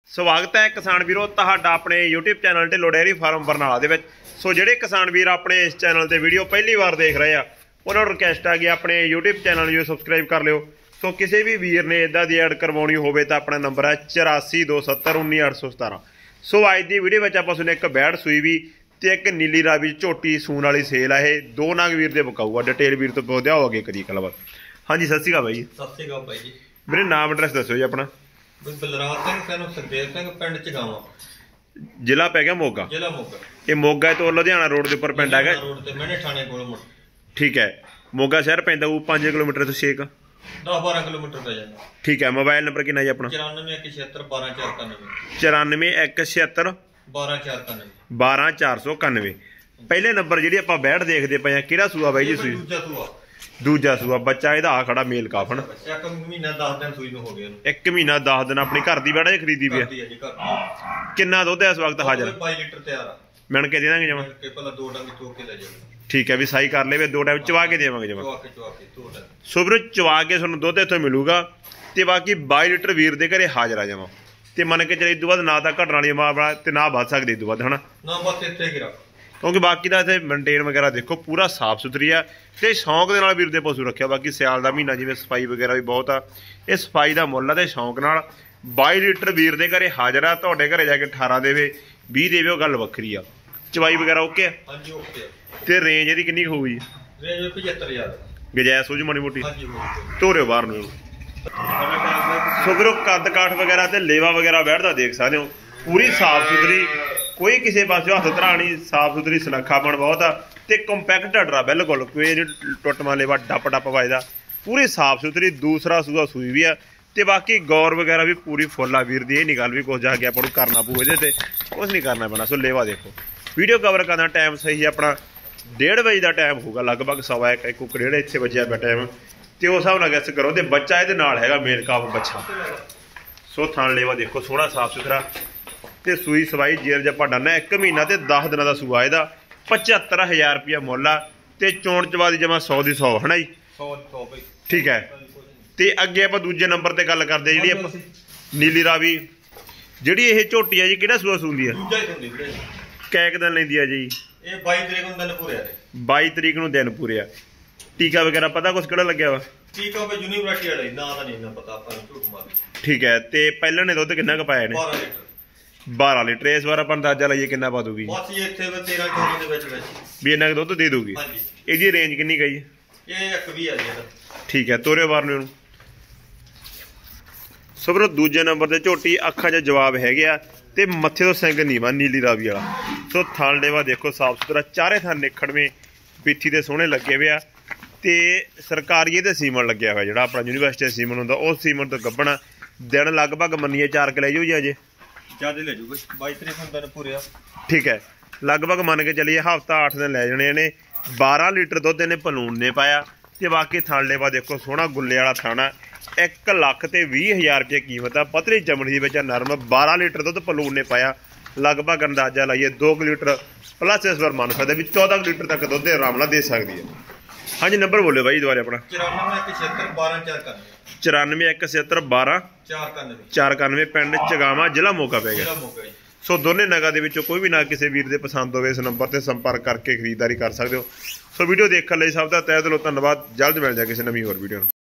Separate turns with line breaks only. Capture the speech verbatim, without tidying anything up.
ਸਵਾਗਤ ਹੈ ਕਿਸਾਨ ਵੀਰੋ ਤੁਹਾਡਾ ਆਪਣੇ YouTube channel Dhillon dairy farm Barnala ਦੇ ਵਿੱਚ। ਸੋ ਜਿਹੜੇ ਕਿਸਾਨ ਵੀਰ ਆਪਣੇ ਇਸ ਚੈਨਲ ਤੇ ਵੀਡੀਓ ਪਹਿਲੀ ਵਾਰ ਦੇਖ ਰਹੇ ਆ ਉਹਨਾਂ ਨੂੰ ਰਿਕਵੈਸਟ ਆ ਕਿ ਆਪਣੇ YouTube ਚੈਨਲ ਨੂੰ ਸਬਸਕ੍ਰਾਈਬ ਕਰ ਲਿਓ। ਸੋ ਕਿਸੇ ਵੀ ਵੀਰ ਨੇ ਇਦਾਂ ਦੀ ਐਡ ਕਰਵਾਉਣੀ ਹੋਵੇ ਤਾਂ ਆਪਣਾ ਨੰਬਰ ਹੈ ਚੁਰਾਸੀ ਦੋ ਸੱਤਰ ਉੱਨੀ ਅੱਠ ਸੌ ਸਤਾਰਾਂ। ਸੋ ਅੱਜ ਦੀ ਵੀਡੀਓ ਵਿੱਚ ਆਪਾਂ ਸੁਣੇ ਇੱਕ ਬੈੜ ਸੂਈ ਵੀ ਤੇ ਇੱਕ ਨੀਲੀ ਰਾਵੀ ਝੋਟੀ ਸੂਣ ਵਾਲੀ ਸੇਲ ਆ। ਇਹ ਦੋ ਨਾਗ ਵੀਰ ਦੇ ਬਕਾਊਗਾ। ਡਿਟੇਲ ਵੀਰ ਤੋਂ ਪੁੱਛਦੇ ਆਓਗੇ ਕਦੀ ਗੱਲਬਾਤ। ਹਾਂਜੀ ਸਤਿ ਸ਼੍ਰੀ ਅਕਾਲ ਬਾਈ ਜੀ।
ਸਤਿ ਸ਼੍ਰੀ ਅਕਾਲ ਬਾਈ ਜੀ।
ਮੇਰੇ ਨਾਮ ਐਡਰੈਸ ਦੱਸੋ ਜੀ ਆਪਣਾ।
ਬਲਰਾਜ ਸਿੰਘ ਸਾਨੂੰ ਸੁਖਦੇਵ ਸਿੰਘ ਪਿੰਡ ਚਗਾਵਾਂ,
ਜ਼ਿਲ੍ਹਾ ਪੈ ਗਿਆ ਮੋਗਾ।
ਜ਼ਿਲ੍ਹਾ ਮੋਗਾ।
ਇਹ ਮੋਗਾ ਤੋਂ ਲੁਧਿਆਣਾ ਰੋਡ ਦੇ ਉੱਪਰ ਪਿੰਡ ਹੈਗਾ।
ਰੋਡ ਤੇ ਮੈਨੇ ਥਾਣੇ ਕੋਲ ਮੁੜ।
ਠੀਕ ਹੈ। ਮੋਗਾ ਸ਼ਹਿਰ ਪੈਂਦਾ ਉਹ ਪੰਜ ਕਿਲੋਮੀਟਰ ਤੋਂ ਛੇ ਕ
ਦਸ ਬਾਰਾਂ ਕਿਲੋਮੀਟਰ ਪੈ ਜਾਂਦਾ।
ਠੀਕ ਹੈ। ਮੋਬਾਈਲ ਨੰਬਰ ਕਿੰਨਾ ਜੀ ਆਪਣਾ?
ਚੁਰਾਨਵੇਂ ਇੱਕ ਛਿਅੱਤਰ ਬਾਰਾਂ ਚਾਰ ਇਕਾਨਵੇਂ।
ਚੁਰਾਨਵੇਂ ਇੱਕ ਛਿਅੱਤਰ
ਬਾਰਾਂ ਚਾਰ ਇਕਾਨਵੇਂ।
ਬਾਰਾਂ ਚਾਰ ਸੌ ਇਕਾਨਵੇਂ। ਪਹਿਲੇ ਨੰਬਰ ਜਿਹੜੀ ਆਪਾਂ ਬੈਠ ਦੇਖਦੇ ਪਏ ਆ ਕਿਹੜਾ ਸੂਆ ਬਾਈ ਜੀ? ਸੂਈ
ਦੂਜਾ ਸੂਆ।
ਦੂਜਾ ਸੂਆ। ਬੱਚਾ ਇਹਦਾ ਆ ਖੜਾ ਮੇਲ ਕਾਫਨ।
ਇੱਕ ਮਹੀਨਾ ਦਸ ਦਿਨ ਸੂਈ ਨੂੰ ਹੋ ਗਏ।
ਇੱਕ ਮਹੀਨਾ ਦਸ ਦਿਨ ਆਪਣੀ ਘਰ ਦੀ ਬੈਠਾ ਜੇ ਖਰੀਦੀ ਵੀ ਆ। ਕਿੰਨਾ ਦੁੱਧ ਹੈ ਇਸ ਵਕਤ ਹਾਜ਼ਰ?
ਬਾਈ ਲੀਟਰ ਤਿਆਰ ਆ।
ਮਿਣ ਕੇ ਦੇ ਦਾਂਗੇ ਜਮਾ।
ਪਹਿਲਾਂ ਦੋ ਡੰਗ ਚੋ ਕੇ ਲੈ ਜਾਓ।
ਠੀਕ ਹੈ ਵੀ ਸਾਈ ਕਰ ਲਵੇ ਦੋ ਟਾਈਮ ਚਵਾ ਕੇ ਦੇਵਾਂਗੇ ਜਮਾ।
ਚਵਾ ਕੇ ਚਵਾ ਕੇ ਦੋ ਡੰਗ
ਸੋ ਵੀਰੋ ਚਵਾ ਕੇ ਤੁਹਾਨੂੰ ਦੁੱਧ ਇੱਥੋਂ ਮਿਲੂਗਾ ਤੇ ਬਾਕੀ ਬਾਈ ਲੀਟਰ ਵੀਰ ਦੇ ਘਰੇ ਹਾਜ਼ਰ ਆ ਜਾਵਾਂ ਤੇ ਮੰਨ ਕੇ ਚੱਲੇ ਇਸ ਤੋਂ ਬਾਅਦ ਨਾ ਤਾਂ ਘਟਣ ਵਾਲੀ ਮਾਂ ਤੇ ਨਾ ਵੱਧ ਸਕਦੀ ਇਸ ਤੋਂ ਬਾਅਦ ਹਨਾ।
ਨਾ ਬਸ ਇੱਥੇ ਗਿਰਾ
ਕਿਉਂਕਿ ਬਾਕੀ ਦਾ ਇੱਥੇ ਮੇਨਟੇਨ ਵਗੈਰਾ ਦੇਖੋ ਪੂਰਾ ਸਾਫ ਸੁਥਰੀ ਆ ਤੇ ਸ਼ੌਂਕ ਦੇ ਨਾਲ ਵੀਰ ਦੇ ਪਸ਼ੂ ਰੱਖਿਆ। ਬਾਕੀ ਸਿਆਲ ਦਾ ਮਹੀਨਾ ਜਿਵੇਂ ਸਫਾਈ ਵਗੈਰਾ ਵੀ ਬਹੁਤ ਆ। ਇਹ ਸਫਾਈ ਦਾ ਮੁੱਲ ਆ ਤੇ ਸ਼ੌਂਕ ਨਾਲ ਬਾਈ ਲੀਟਰ ਵੀਰ ਦੇ ਘਰੇ ਹਾਜ਼ਰ ਆ। ਤੁਹਾਡੇ ਘਰੇ ਜਾ ਕੇ ਅਠਾਰਾਂ ਦੇਵੇ ਵੀਹ ਦੇਵੇ ਉਹ ਗੱਲ ਵੱਖਰੀ ਆ। ਚਵਾਈ ਵਗੈਰਾ ਓਕੇ ਆ?
ਹਾਂਜੀ ਓਕੇ।
ਤੇ ਰੇਂਜ ਇਹਦੀ ਕਿੰਨੀ ਹੋਊਗੀ ਜੀ?
ਰੇਂਜ ਪਝੱਤਰ ਹਜ਼ਾਰ।
ਗਜੈਸ ਹੋ ਜੂ ਮਾੜੀ ਮੋਟੀ?
ਹਾਂਜੀ
ਧੋਰਿਓ ਬਾਹਰ ਨੂੰ। ਸੋ ਵੀਰੋ ਕੱਦ ਕਾਠ ਵਗੈਰਾ ਤੇ ਲੇਵਾ ਵਗੈਰਾ ਬੈਠਦਾ ਦੇਖ ਸਕਦੇ ਹੋ। ਪੂਰੀ ਸਾਫ ਸੁਥਰੀ, ਕੋਈ ਕਿਸੇ ਪਾਸੇ ਹੱਥ ਧਰਾਣੀ, ਸਾਫ ਸੁਥਰੀ ਸੁਨੱਖਾਪਣ ਬਹੁਤ ਆ ਤੇ ਕੰਪੈਕਟ ਆ ਬਿਲਕੁਲ। ਕੋਈ ਟੁੱਟ ਮਾ ਲੇਵਾ ਡੱਪ ਡੱਪ ਵੱਜਦਾ। ਪੂਰੀ ਸਾਫ ਸੁਥਰੀ। ਦੂਸਰਾ ਸੂਆ ਸੂਈ ਵੀ ਆ ਤੇ ਬਾਕੀ ਗੌਰ ਵਗੈਰਾ ਵੀ ਪੂਰੀ ਫੁੱਲ ਆ ਵੀਰ ਦੀ। ਇਹ ਨਹੀਂ ਗੱਲ ਵੀ ਕੁਝ ਜਾ ਕੇ ਆਪਾਂ ਨੂੰ ਕਰਨਾ ਪਊ ਇਹਦੇ ਤੇ, ਕੁਛ ਨਹੀਂ ਕਰਨਾ ਪੈਣਾ। ਸੋ ਲੇਵਾ ਦੇਖੋ। ਵੀਡੀਓ ਕਵਰ ਕਰਨਾ ਟਾਈਮ ਸਹੀ ਆਪਣਾ ਡੇਢ ਵਜੇ ਦਾ ਟਾਈਮ ਹੋਊਗਾ ਲਗਭਗ। ਸਵਾ ਇੱਕ ਇੱਕ ਕੁ ਡੇਢ ਇੱਥੇ ਵੱਜਿਆ ਪਿਆ ਟਾਈਮ ਤੇ ਉਸ ਹਿਸਾਬ ਨਾਲ ਗੈਸ ਕਰੋ। ਤੇ ਬੱਚਾ ਇਹਦੇ ਨਾਲ ਹੈਗਾ ਮੇਲ ਕਾਫ ਬੱਚਾ। ਸੋ ਥਣ ਲੇਵਾ ਦੇਖੋ ਸੋਹਣਾ ਸਾਫ ਸੁਥਰਾ ਤੇ ਸੂਈ ਸਵਾਈ ਜੇਰ ਜੱਪਾ ਡਾਨਾ। ਇੱਕ ਮਹੀਨਾ ਤੇ ਦਸ ਦਿਨਾਂ ਦਾ ਸੂਆ ਇਹਦਾ। ਪਝੱਤਰ ਹਜ਼ਾਰ ਰੁਪਇਆ ਮੁੱਲ ਆ ਤੇ ਚੋਣ ਚਵਾ ਦੀ ਜਮਾ ਸੌ ਦੀ ਸੌ ਹਨਾ ਜੀ। ਠੀਕ ਹੈ। ਤੇ ਅੱਗੇ ਆਪਾਂ ਦੂਜੇ ਨੰਬਰ ਤੇ ਗੱਲ ਕਰਦੇ ਜਿਹੜੀ ਆਪਾਂ ਨੀਲੀ ਰਾਵੀ ਜਿਹੜੀ ਇਹ ਝੋਟੀ ਆ ਜੀ ਕਿਹੜਾ ਸੂਆ ਸੂੰਦੀ ਆ? ਕੈ ਕੁ ਦਿਨ ਲੈਂਦੀ ਆ ਜੀ?
ਇਹ ਬਾਈ ਤਰੀਕ ਨੂੰ ਦਿਨ ਪੂਰੇ ਆ।
ਬਾਈ ਤਰੀਕ ਨੂੰ ਦਿਨ ਪੂਰੇ ਆ। ਟੀਕਾ ਵਗੈਰਾ ਪਤਾ ਕੁਛ ਕਿਹੜਾ ਲੱਗਿਆ ਵਾ?
ਟੀਕਾ ਵੀ ਯੂਨੀਵਰਸਿਟੀ ਵਾਲਾ ਨਾ ਦਾ ਨਹੀਂ ਨਾ ਪਤਾ ਆਪਾਂ ਨੂੰ ਝੂਠ ਮਾਰ।
ਠੀਕ ਹੈ। ਤੇ ਪਹਿਲਾਂ ਨੇ ਦੁੱਧ ਕਿੰਨਾ ਕੁ ਪਾਇਆ ਨੇ?
ਬਾਰਾਂ ਲੀਟਰ।
ਬਾਰਾਂ ਲੀਟਰ। ਇਸ ਵਾਰ ਆਪਾਂ ਅੰਦਾਜ਼ਾ ਲਾਈਏ ਕਿੰਨਾ ਪਾ ਦੂਗੀ?
ਬਸ ਜੀ ਇੱਥੇ ਤੇਰਾਂ ਚੌਦਾਂ ਦੇ ਵਿੱਚ ਵਿੱਚ
ਵੀ ਇੰਨਾ ਕੁ ਦੁੱਧ ਦੇ ਦੂਗੀ।
ਹਾਂਜੀ।
ਇਹਦੀ ਰੇਂਜ ਕਿੰਨੀ ਗਈ?
ਇਹ ਇੱਕ ਵੀ ਆ ਜੀ ਇਹਦਾ।
ਠੀਕ ਹੈ। ਤੋਰੇ ਵਾਰ ਨੂੰ ਸੋ ਵੀਰੋ ਦੂਜੇ ਨੰਬਰ ਤੇ ਝੋਟੀ ਅੱਖਾਂ 'ਚ ਜਵਾਬ ਹੈਗੇ ਆ ਤੇ ਮੱਥੇ ਤੋਂ ਸਿੰਘ ਨੀਵਾ ਨੀਲੀ ਰਾਵੀ ਵਾਲਾ। ਸੋ ਥਣ ਲੇਵਾ ਦੇਖੋ ਸਾਫ ਸੁਥਰਾ। ਚਾਰੇ ਥਣ ਨਿਖੜਵੇਂ ਪਿੱਠੀ ਦੇ ਸੋਹਣੇ ਲੱਗੇ ਹੋਏ ਆ ਤੇ ਸਰਕਾਰੀ ਇਹਦੇ ਸੀਮਨ ਲੱਗਿਆ ਹੋਇਆ ਜਿਹੜਾ ਆਪਣਾ ਯੂਨੀਵਰਸਿਟੀ ਸੀਮਨ ਹੁੰਦਾ ਉਹ ਸੀਮਨ ਤੋਂ ਗੱਭਣਾ। ਦਿਨ ਲਗਭਗ ਮੰਨੀਏ ਚਾਰ ਕਿ ਲੈ ਜਾਓ ਜੀ ਅਜੇ
ਜਿਆਦਾ ਲੈ ਜਾਊਗਾ। ਬਾਈ ਤਰੀਕ ਨੂੰ ਦਿਨ ਪੂਰੇ ਆ। ਠੀਕ
ਹੈ। ਲਗਭਗ ਮੰਨ ਕੇ ਚੱਲੀਏ ਹਫ਼ਤਾ ਅੱਠ ਦਿਨ ਲੈ ਜਾਣੇ ਨੇ। ਬਾਰਾਂ ਲੀਟਰ ਦੁੱਧ ਇਹਨੇ ਪਲੂਣ ਨੇ ਪਾਇਆ ਤੇ ਬਾਕੀ ਥਣ ਲੇਵਾ ਦੇਖੋ ਸੋਹਣਾ ਗੁੱਲੇ ਵਾਲਾ ਥਾਣਾ। ਇੱਕ ਲੱਖ ਤੇ ਵੀਹ ਹਜ਼ਾਰ ਰੁਪਏ ਕੀਮਤ ਆ। ਪਤਲੀ ਚਮੜੀ ਦੇ ਵਿੱਚ ਨਰਮ। ਬਾਰਾਂ ਲੀਟਰ ਦੁੱਧ ਪਲੂਣ ਨੇ ਪਾਇਆ। ਲਗਭਗ ਅੰਦਾਜ਼ਾ ਲਾਈਏ ਦੋ ਕੁ ਲੀਟਰ ਪਲੱਸ ਇਸ ਵਾਰ ਮੰਨ ਸਕਦੇ ਵੀ ਚੌਦਾਂ ਲੀਟਰ ਤੱਕ ਦੁੱਧ ਆਰਾਮ ਨਾਲ ਦੇ ਸਕਦੀ ਹੈ। ਹਾਂਜੀ ਨੰਬਰ ਬੋਲਿਓ ਬਾਈ ਦੁਬਾਰਾ ਆਪਣਾ।
ਚੁਰਾਨਵੇਂ ਇੱਕ ਛਿਅੱਤਰ ਬਾਰਾਂ ਚਾਰ ਇਕਾਨਵੇਂ।
ਚੁਰਾਨਵੇਂ ਇੱਕ ਛਿਅੱਤਰ ਬਾਰਾਂ
ਚਾਰ ਇਕਾਨਵੇਂ।
ਚਾਰ ਇਕਾਨਵੇਂ। ਪਿੰਡ ਚਗਾਵਾਂ ਜ਼ਿਲ੍ਹਾ ਮੋਗਾ ਪੈ ਗਿਆ। ਸੋ ਦੋਨੇ ਨਗਾਂ ਦੇ ਵਿੱਚੋਂ ਕੋਈ ਵੀ ਨਗ ਕਿਸੇ ਵੀਰ ਦੇ ਪਸੰਦ ਹੋਵੇ ਇਸ ਨੰਬਰ ਤੇ ਸੰਪਰਕ ਕਰਕੇ ਖਰੀਦਦਾਰੀ ਕਰ ਸਕਦੇ ਹੋ। ਸੋ ਵੀਡੀਓ ਦੇਖਣ ਲਈ ਸਭ ਦਾ ਤਹਿ ਦਿਲੋਂ ਧੰਨਵਾਦ। ਜਲਦ ਮਿਲ ਜਾ ਕਿਸੇ ਨਵੀਂ ਹੋਰ ਵੀਡੀਓ।